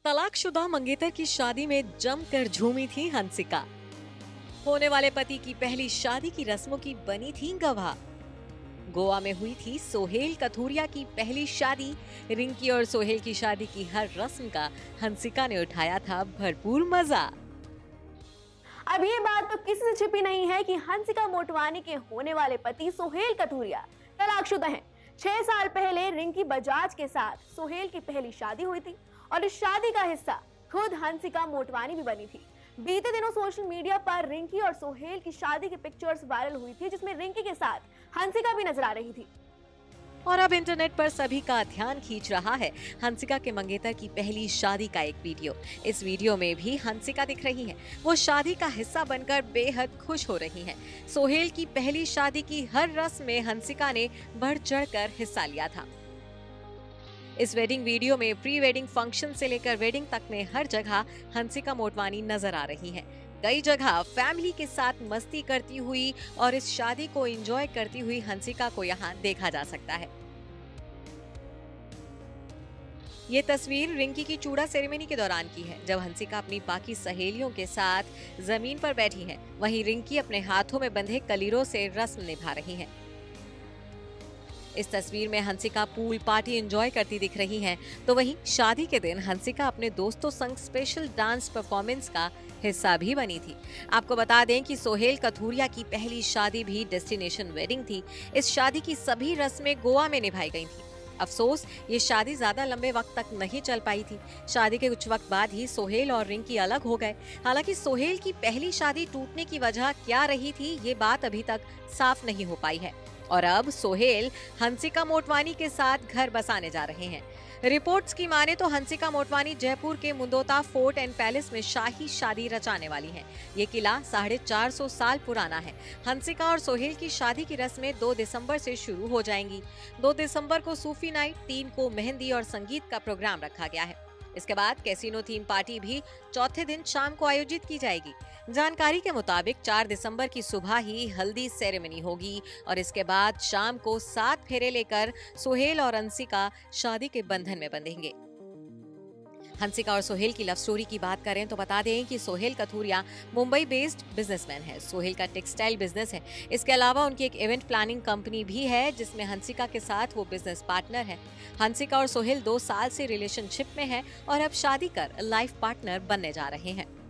तलाकशुदा मंगेतर की शादी में जमकर झूमी थी हंसिका। होने वाले पति की पहली शादी की रस्मों की बनी थी गवाह। गोवा में हुई थी सोहेल कथूरिया की पहली शादी। रिंकी और सोहेल की शादी की हर रस्म का हंसिका ने उठाया था भरपूर मजा। अब ये बात तो किसी से छिपी नहीं है कि हंसिका मोटवानी के होने वाले पति सोहेल कथूरिया तलाकशुदा हैं। 6 साल पहले रिंकी बजाज के साथ सोहेल की पहली शादी हुई थी और इस शादी का हिस्सा खुद हंसिका मोटवानी भी बनी थी। बीते दिनों सोशल मीडिया पर रिंकी और सोहेल की शादी की पिक्चर्स वायरल हुई थी, जिसमें रिंकी के साथ हंसिका भी नजर आ रही थी। और अब इंटरनेट पर सभी का ध्यान खींच रहा है हंसिका के मंगेतर की पहली शादी का एक वीडियो। इस वीडियो में भी हंसिका दिख रही हैं। वो शादी का हिस्सा बनकर बेहद खुश हो रही हैं। सोहेल की पहली शादी की हर रस्म में हंसिका ने बढ़ चढ़कर हिस्सा लिया था। इस वेडिंग वीडियो में प्री वेडिंग फंक्शन से लेकर वेडिंग तक में हर जगह हंसिका मोटवानी नजर आ रही हैं। कई जगह फैमिली के साथ मस्ती करती हुई और इस शादी को एंजॉय करती हुई हंसिका को यहाँ देखा जा सकता है। ये तस्वीर रिंकी की चूड़ा सेरेमनी के दौरान की है, जब हंसिका अपनी बाकी सहेलियों के साथ जमीन पर बैठी हैं। वहीं रिंकी अपने हाथों में बंधे कलीरों से रस्म निभा रही हैं। इस तस्वीर में हंसिका पूल पार्टी एंजॉय करती दिख रही हैं, तो वहीं शादी के दिन हंसिका अपने दोस्तों संग स्पेशल डांस परफॉर्मेंस का हिस्सा भी बनी थी। आपको बता दें कि सोहेल कथूरिया की पहली शादी भी डेस्टिनेशन वेडिंग थी। इस शादी की सभी रस्में गोवा में निभाई गई थी। अफसोस ये शादी ज्यादा लंबे वक्त तक नहीं चल पाई थी। शादी के कुछ वक्त बाद ही सोहेल और रिंकी अलग हो गए। हालांकि सोहेल की पहली शादी टूटने की वजह क्या रही थी, ये बात अभी तक साफ नहीं हो पाई है। और अब सोहेल हंसिका मोटवानी के साथ घर बसाने जा रहे हैं। रिपोर्ट्स की माने तो हंसिका मोटवानी जयपुर के मुंदोता फोर्ट एंड पैलेस में शाही शादी रचाने वाली हैं। ये किला 450 साल पुराना है। हंसिका और सोहेल की शादी की रस्में 2 दिसंबर से शुरू हो जाएंगी। 2 दिसंबर को सूफी नाइट, 3 को मेहंदी और संगीत का प्रोग्राम रखा गया है। इसके बाद कैसीनो थीम पार्टी भी चौथे दिन शाम को आयोजित की जाएगी। जानकारी के मुताबिक 4 दिसंबर की सुबह ही हल्दी सेरेमनी होगी और इसके बाद शाम को 7 फेरे लेकर सोहेल और हंसिका शादी के बंधन में बंधेंगे। हंसिका और सोहेल की लव स्टोरी की बात करें तो बता दें कि सोहेल कथूरिया मुंबई बेस्ड बिजनेसमैन है। सोहेल का टेक्सटाइल बिजनेस है। इसके अलावा उनकी एक इवेंट प्लानिंग कंपनी भी है, जिसमें हंसिका के साथ वो बिजनेस पार्टनर है। हंसिका और सोहेल 2 साल से रिलेशनशिप में है और अब शादी कर लाइफ पार्टनर बनने जा रहे हैं।